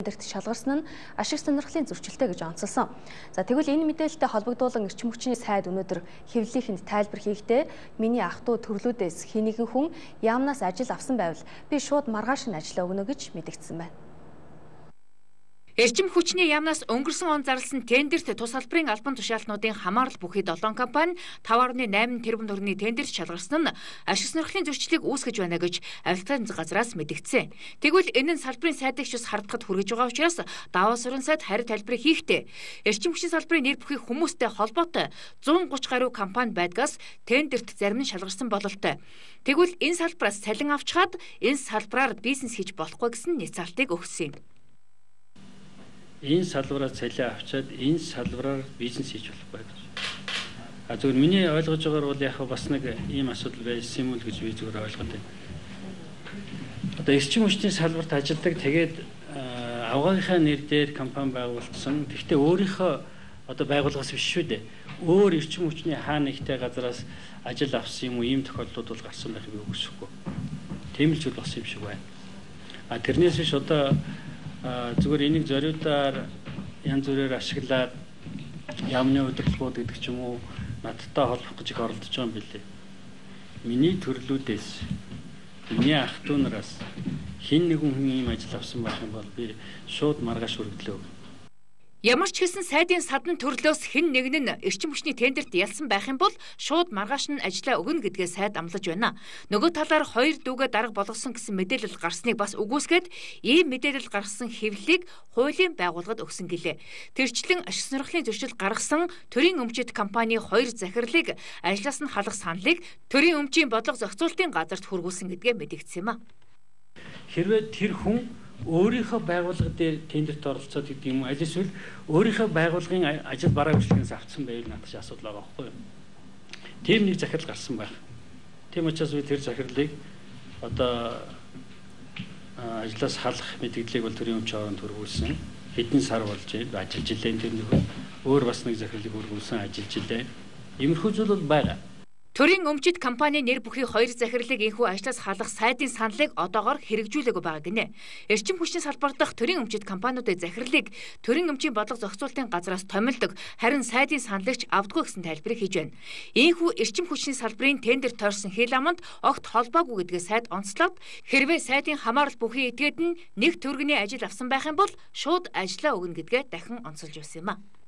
Тендерт шалгарсан нь ашиг сонирхлын зөрчилтэй гэж онцолсон. За тэгвэл энэ мэдээлэлтэй холбогдуулан эрчим хүчний сайд өнөөдөр хэвлэлийнхэнд тайлбар хийхдээ миний ах トゥ төрлүүдээс хэн нэгэн хүн яамнаас ажил авсан байвал би шууд маргааш нь ажиллаа өгнө гэж мэдэгдсэн байна. Эрчим хүчний яамнаас өнгөрсөн он зарласан тендерт тус салбарын албан тушаалтнуудын хамаарал бүхий 7 компани 5.8 тэрбум төгрөгийн тендерт шалгарсан нь ашиг сонирхлын зөрчлийг үүсгэж байна гэж авилгаан газраас мэдэгдсэн. Тэгвэл энэ нь салбарын сайдагч ус хардахад хүргэж байгаа учраас даваа сурын сайд хариу тайлбарыг хийхдээ эрчим хүчний салбарын нэр бүхий хүмүүстэй холбоотой 130 гаруй компани байдгаас тендерт зарим нь шалгарсан бололтой. Тэгвэл энэ салбараас цалин авчхаад энэ салбараар бизнес хийж болохгүй гэсэн няцаалтыг өгсөн юм. Энэ салбараар цалин авчаад энэ салбараар бизнес хийж болохгүй гэж. Зөвхөн миний ойлгож байгаагаар бол яг бас нэг ийм асуудал байсан юм уу гэж би зүгээр ойлгоод байна. Одоо эрчим хүчний салбарт ажилладаг тэгээд авгаагийнхаа нэр дээр компани байгуулсан. Гэхдээ өөрийнхөө одоо байгууллагаас биш шүү дээ. Өөр эрчим хүчний хаа нэгтэй газараас ажил авсан юм уу ийм тохиолдлууд бол гарсан байх би үгүйсэхгүй. Тийм л зүйл болсон юм шиг байна. Тэрнээс биш одоо зүгээр энийг зориудаар янз бүрээр ашиглаад яамны удирдлагууд гэдэг ч юм уу надтай холбох гэж их оролдож байгаа юм билээ. Миний төрлүүдээс миний ах トゥ нараас хэн нэгэн хүн ийм ажил авсан байх юм бол би шууд маргааш өргөдлөө. Ямар ч хэлсэн сайдын садан төрлөөс хэн нэгэн нь эрчим хүчний тендерт ялсан байх юм бол шууд маргааш нь ажиллаа өгнө гэдгээ сайд амлаж байна. Нөгөө талаар 2 дүүгээ дарга болгосон гэсэн мэдээлэл гарсныг бас үгүйсгээд ийм мэдээлэл гаргасан хэвлэлийг хуулийн байгууллагад өгсөн гэлээ. Тэрчлэн ашиг сонирхлын зөрчил гаргасан төрийн өмчит компани 2 захирлыг ажлаас нь халах саналыг төрийн өмчийн бодлого зохицуулалтын газарт хүргүүлсэн гэдгээ мэдэгдсэн юм а. Хэрвээ тэр хүн өөрийнхөө байгууллага дээр тендерт оролцоод гэдэг юм уу аль эсвэл өөрийнхөө байгууллагын ажил бараа үйлчлэгээс авцсан байвал надад ч асуудал байгаа байхгүй юу. Тийм нэг захирал гарсан байх. Тийм учраас би тэр захирлыг одоо ажлаас халах мэдээллийг бол төрийн өмчийн оронд хүргүүлсэн. Хэдэн сар болж ажиллаж илээ тэр нэг өөр бас нэг захирлыг хүргүүлсэн ажиллаж илээ. Иймэрхүү зүйл бол байгаа. Төрийн өмчит компани нэр бүхий 2 захирлыг энхүү ажлаас халах сайдын саналыг одоогоор хэрэгжүүлээгүй байгаа гинэ. Эрчим хүчний салбар дахь төрийн өмчит компаниудын захирлыг төрийн өмчийн бодлого зохицуулалтын газраас томилдог, харин сайдын саналагч авдаггүй гэсэн тайлбарыг хийж байна. Энхүү эрчим хүчний салбарын тендер тойрсон хил аманд огт холбоогүй гэдгээ сайд онцлоод хэрвээ сайдын хамаарал бүхий этгээд нь нэг төгрөгийн ажил авсан байх юм бол шууд ажиллаа өгнө гэдгээ дахин онцолж байсан юм а.